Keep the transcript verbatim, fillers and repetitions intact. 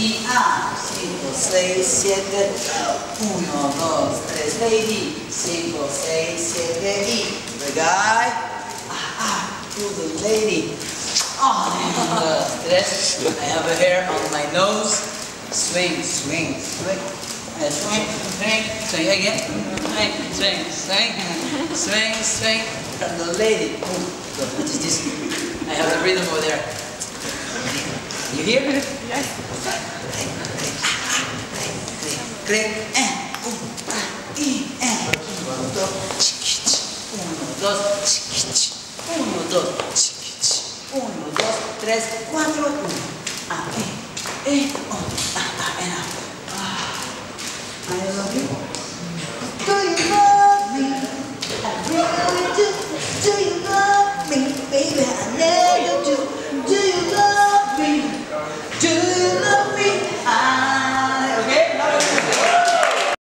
y, ah, cinco, seis, siete, uno, dos, tres, lady, cinco, seis, siete, y, the guy, ah, ah, to the lady, oh, uno, dos, tres, I have a hair on my nose, swing, swing, swing, uh, swing, swing, swing again, swing, swing, swing, swing, swing, from the lady, oh, what is this? I have the rhythm over there. You hear? Yes. Click, click, click, eh, un, ah, y, eh, uno, dos, chiquich, uno, dos, chiquich, uno, dos, chiquich, uno, dos, tres, cuatro, uno, ah, eh, eh, oh.